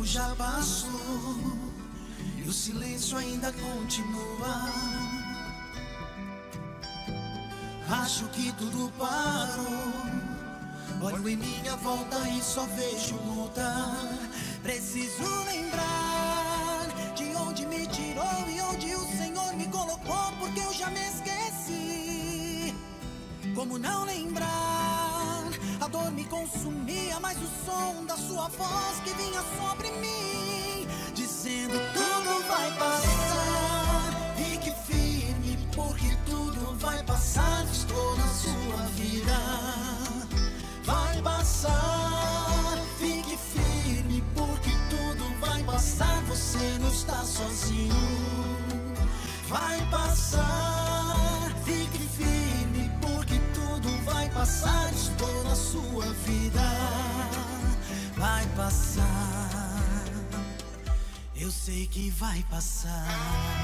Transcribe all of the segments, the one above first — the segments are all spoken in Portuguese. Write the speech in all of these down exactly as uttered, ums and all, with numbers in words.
tempo já passou e o silêncio ainda continua. Acho que tudo parou. Olho em minha volta e só vejo luta. Preciso lembrar de onde me tirou e onde o Senhor me colocou, porque eu já me esqueci. Como não lembrar? A dor me consumia, mas o som da sua voz que vinha sobre mim, dizendo: tudo vai passar, fique firme, porque tudo vai passar. Estou na sua vida. Vai passar, fique firme, porque tudo vai passar. Você não está sozinho. Vai passar, fique firme, porque tudo vai passar. Estou na sua vida. Vai passar, eu sei que vai passar.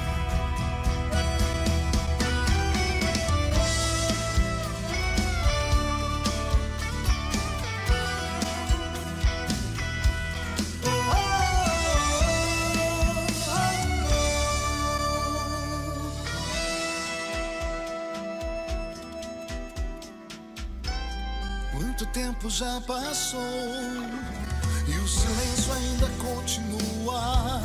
Quanto tempo já passou e o silêncio ainda continua.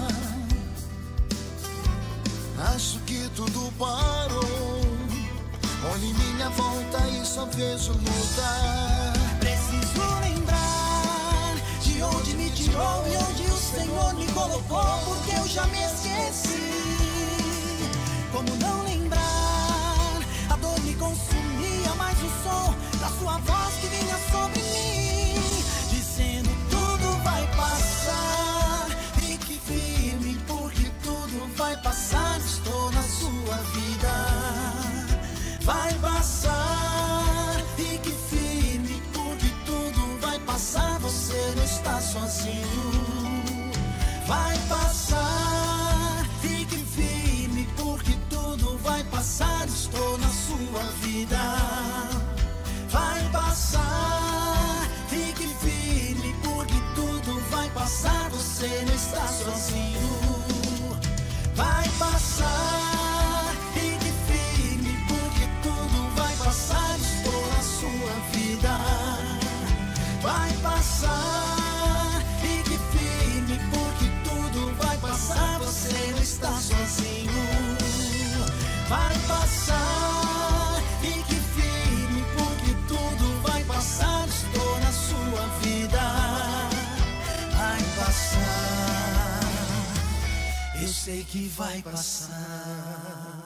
Acho que tudo parou. Olho em minha volta e só vejo luta. Preciso lembrar de onde me tirou e onde o Senhor me colocou, porque eu já me esqueci. Como não lembrar? A dor me consumia, mas o som da sua voz que vinha sobre mim, dizendo: tudo vai passar, fique firme, porque tudo vai passar. Estou na sua vida. Vai passar, fique firme, porque tudo vai passar. Você não está sozinho. Vai passar, fique firme, porque tudo vai passar. Estou na sua vida. Vai passar, fique firme, porque tudo vai passar. Você não está sozinho. Vai passar, fique firme, porque tudo vai passar. Estou na sua vida. Vai passar, fique firme, porque tudo vai passar. Você não está sozinho. Vai passar, fique firme, porque tudo vai passar. Estou na sua vida. Vai passar, eu sei que vai passar.